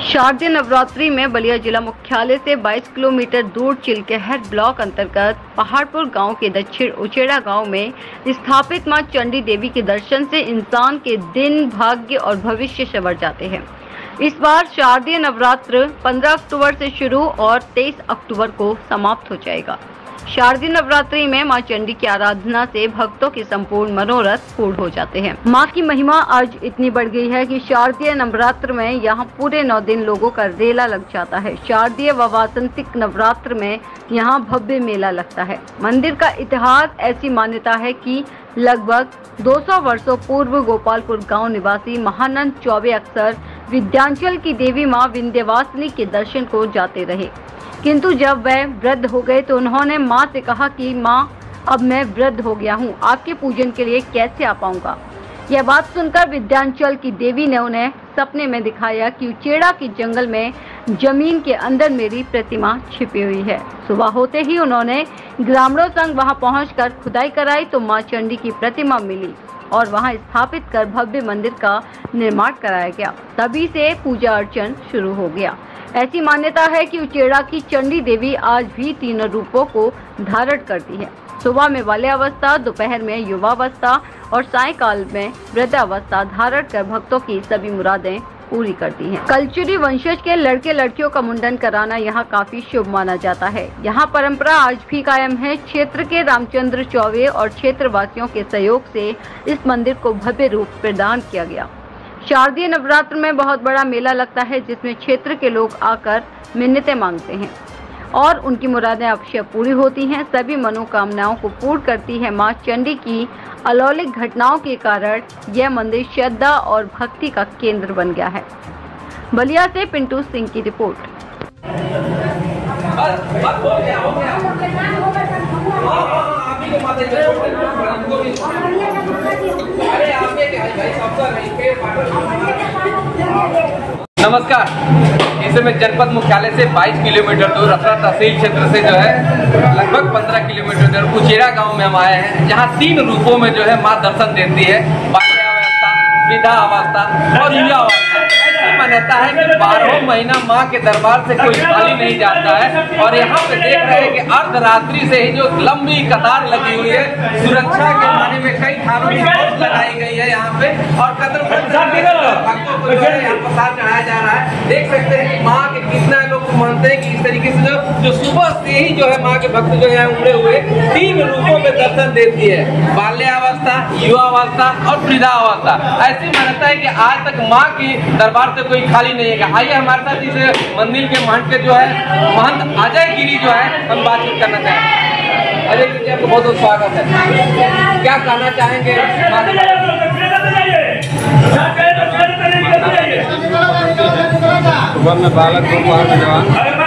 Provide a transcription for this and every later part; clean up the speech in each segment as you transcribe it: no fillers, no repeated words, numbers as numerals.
शारदीय नवरात्रि में बलिया जिला मुख्यालय से 22 किलोमीटर दूर चिलकेहर ब्लॉक अंतर्गत पहाड़पुर गांव के दक्षिण उचेड़ा गांव में स्थापित मां चंडी देवी के दर्शन से इंसान के दिन, भाग्य और भविष्य संवर जाते हैं। इस बार शारदीय नवरात्र 15 अक्टूबर से शुरू और 23 अक्टूबर को समाप्त हो जाएगा। शारदीय नवरात्रि में मां चंडी की आराधना से भक्तों के संपूर्ण मनोरथ पूर्ण हो जाते हैं। मां की महिमा आज इतनी बढ़ गई है कि शारदीय नवरात्र में यहां पूरे 9 दिन लोगों का रेला लग जाता है। शारदीय व वासंतिक नवरात्र में यहां भव्य मेला लगता है। मंदिर का इतिहास ऐसी मान्यता है कि लगभग 200 वर्षों पूर्व गोपालपुर गांव निवासी महानंद चौबे अक्सर विंध्याचल की देवी मां विंध्यवासिनी के दर्शन को जाते रहे, किंतु जब वह वृद्ध हो गए तो उन्होंने मां से कहा कि मां, अब मैं वृद्ध हो गया हूं, आपके पूजन के लिए कैसे आ पाऊंगा। यह बात सुनकर विंध्याचल की देवी ने उन्हें सपने में दिखाया कि उचेड़ा के जंगल में जमीन के अंदर मेरी प्रतिमा छिपी हुई है। सुबह होते ही उन्होंने ग्रामीणों संग वहां पहुंचकर खुदाई कराई तो मां चंडी की प्रतिमा मिली और वहां स्थापित कर भव्य मंदिर का निर्माण कराया गया। तभी से पूजा अर्चन शुरू हो गया। ऐसी मान्यता है कि उचेड़ा की चंडी देवी आज भी तीनों रूपों को धारण करती है। सुबह में बाल्यावस्था, दोपहर में युवावस्था और सायंकाल में वृद्धावस्था धारण कर भक्तों की सभी मुरादें पूरी करती हैं। कलचुरी वंशज के लड़के लड़कियों का मुंडन कराना यहाँ काफी शुभ माना जाता है। यहाँ परंपरा आज भी कायम है। क्षेत्र के रामचंद्र चौबे और क्षेत्रवासियों के सहयोग से इस मंदिर को भव्य रूप प्रदान किया गया। शारदीय नवरात्र में बहुत बड़ा मेला लगता है, जिसमें क्षेत्र के लोग आकर मिन्नतें मांगते हैं और उनकी मुरादें अवश्य पूरी होती हैं। सभी मनोकामनाओं को पूर्ण करती है मां चंडी की अलौकिक घटनाओं के कारण यह मंदिर श्रद्धा और भक्ति का केंद्र बन गया है। बलिया से पिंटू सिंह की रिपोर्ट। नमस्कार। इस समय जनपद मुख्यालय से 22 किलोमीटर दूर रसरा तहसील क्षेत्र से जो है लगभग 15 किलोमीटर दूर उचेड़ा गांव में हम आए हैं, जहां 3 रूपों में जो है मां दर्शन देती है। बाल्यावस्था, वृद्धावस्था और युवावस्था। मान्यता है कि 12 महीना मां के दरबार से कोई खाली नहीं जाता है और यहाँ पे देख रहे हैं कि अर्धरात्रि से ही जो लंबी कतार लगी हुई है, सुरक्षा के माने में कई थानों की फोर्स लगाई गई है यहाँ पे और कदम भक्तों को जो है यहाँ प्रसाद चढ़ाया जा रहा है। देख सकते हैं कि माँ के कितना लोग मानते हैं कि इस तरीके से जो सुबह से ही जो है माँ के भक्त जो है उमड़े हुए 3 रूपों में दर्शन देती है, बाल्यावस्था, युवावस्था और वृद्धावस्था। ऐसी मान्यता है कि आज तक माँ की दरबार से कोई खाली नहीं है। आइए हमारे साथ इस मंदिर के महंत के जो है महंत अजय गिरी जो है हम बातचीत करना चाहेंगे। अजय गिरी जी, आपको बहुत बहुत स्वागत है। क्या कहना चाहेंगे? सुबह में बालक दोपहर में जवान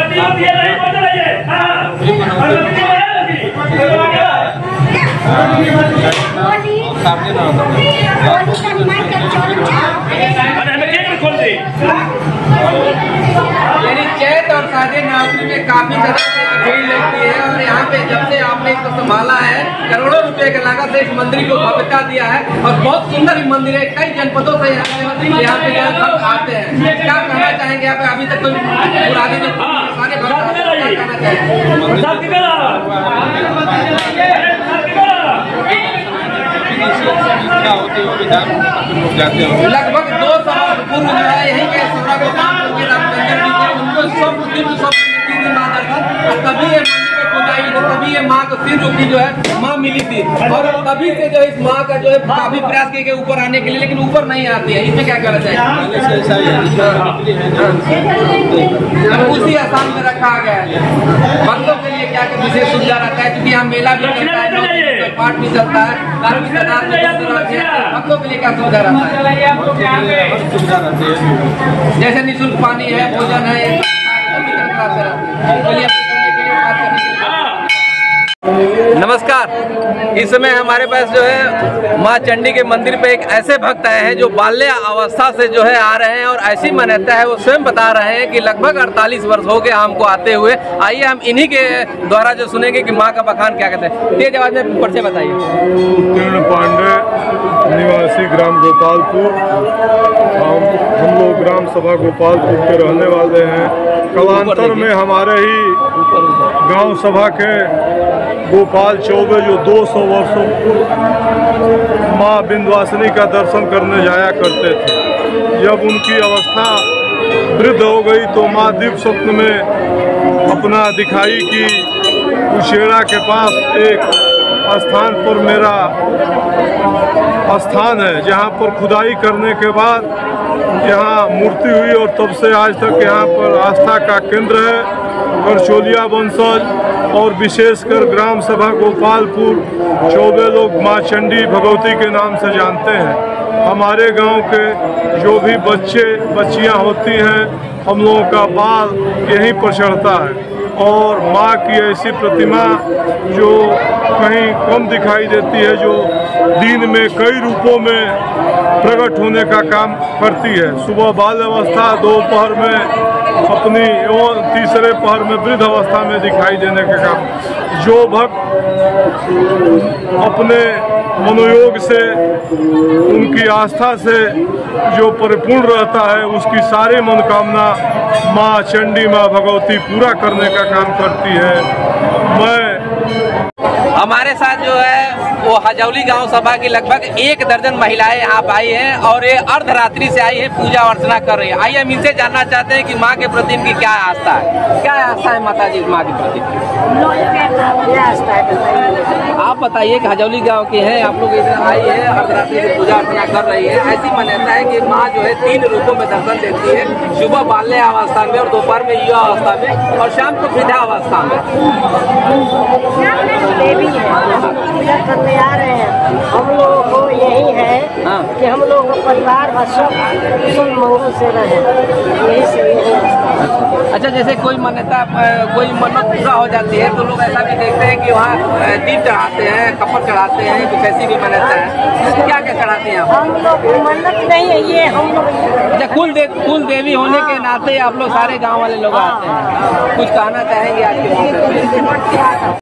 यानी चैत और शारदीय नवरात्रि में काफी ज्यादा भीड़ लगती है और यहाँ पे जब से आपने इसको संभाला है, करोड़ों रुपए के लागत से इस मंदिर को भव्यता दिया है और बहुत सुंदर मंदिर है। कई जनपदों से यहाँ पे भक्त आते हैं। क्या कहना चाहेंगे? यहाँ पे अभी तक कोई मुरादें नहीं पूरी, सारे भक्त आते हैं, क्या कहना चाहेंगे? लगभग 2 साल पूर्व जो है यही के सौरा गोपालपुर के रामचंद्र जी थे, उनको सब तभी ये तभी ये माँ को सिर रुकी जो है माँ मिली थी और तभी से जो इस माँ का जो है काफी प्रयास किए गए ऊपर आने के लिए, लेकिन ऊपर नहीं आती है। इसमें क्या कहना चाहिए? उसी आसान में रखा गया है। भक्तों के लिए क्या विशेष सुविधा रहता है, क्योंकि यहाँ मेला भी चलता है, पाठ भी चलता है, भक्तों के लिए क्या सुविधा रहता है? जैसे निःशुल्क पानी है, भोजन है, नमस्कार। इस समय हमारे पास जो है मां चंडी के मंदिर पे एक ऐसे भक्त आए हैं जो बाल्य अवस्था से जो है आ रहे हैं और ऐसी मान्यता है, वो स्वयं बता रहे हैं कि लगभग 48 वर्ष हो गए हमको आते हुए। आइए हम इन्हीं के द्वारा जो सुनेंगे कि मां का बखान क्या कहते हैं। तेज आवाज में परिचय बताइए। निवासी ग्राम गोपालपुर। हम लोग ग्राम सभा गोपालपुर के रहने वाले हैं। कालांतर में हमारे ही गांव सभा के गोपाल चौबे जो 200 वर्षों पूर्व माँ विंध्यवासिनी का दर्शन करने जाया करते थे, जब उनकी अवस्था वृद्ध हो गई तो माँ दिव्य स्वप्न में अपना दिखाई कि उछेड़ा के पास एक स्थान पर मेरा स्थान है, जहाँ पर खुदाई करने के बाद यहाँ मूर्ति हुई और तब से आज तक यहाँ पर आस्था का केंद्र है। करचोलिया वंशज और विशेषकर ग्राम सभा गोपालपुर चौबे लोग माँ चंडी भगवती के नाम से जानते हैं। हमारे गांव के जो भी बच्चे बच्चियां होती हैं, हम लोगों का बाल यहीं पर चढ़ता है और माँ की ऐसी प्रतिमा जो कहीं कम दिखाई देती है, जो दिन में कई रूपों में प्रकट होने का काम करती है। सुबह बाल अवस्था, दोपहर में अपनी एवं तीसरे पहर में वृद्ध अवस्था में दिखाई देने का काम। जो भक्त अपने मनोयोग से, उनकी आस्था से जो परिपूर्ण रहता है, उसकी सारी मनोकामना माँ चंडी माँ भगवती पूरा करने का काम करती है। हमारे साथ जो है वो हजौली गांव सभा की लगभग 1 दर्जन महिलाएं यहाँ आई हैं और ये अर्धरात्रि से आई है, पूजा अर्चना कर रही है। आइए हम इनसे जानना चाहते हैं कि माँ के प्रति इनकी क्या आस्था है। क्या आस्था है माता जी माँ के प्रति? आप बताइए कि हजौली गांव के हैं आप लोग, इधर आई है अर्धरात्रि से पूजा अर्चना कर रही है। ऐसी मान्यता है कि माँ जो है 3 रूपों में दर्शन देती है, सुबह बाल्य अवस्था में और दोपहर में युवा अवस्था में और शाम को वृद्धा अवस्था में। देवी है, पूजा करने आ रहे हैं। हम लोगों को यही है कि हम लोग का परिवार सब मंगल से रहे, यही से यही। अच्छा, जैसे कोई मान्यता, कोई मन्नत पूरा हो जाती है तो लोग ऐसा भी देखते हैं कि वहाँ दीप चढ़ाते हैं, कपड़ चढ़ाते हैं, कुछ ऐसी भी मान्यता है। क्या क्या चढ़ाते हैं आप? हम लोग मन्नत नहीं है ये, हम लोग अच्छा, कुल देवी होने के नाते आप लोग सारे गाँव वाले लोग आते हैं। कुछ कहना चाहेंगे आज के मौके पे?